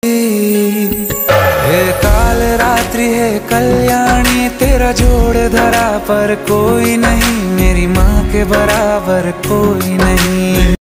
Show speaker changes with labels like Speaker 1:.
Speaker 1: हे काल रात्रि है कल्याणी, तेरा जोड़ धरा पर कोई नहीं, मेरी माँ के बराबर कोई नहीं।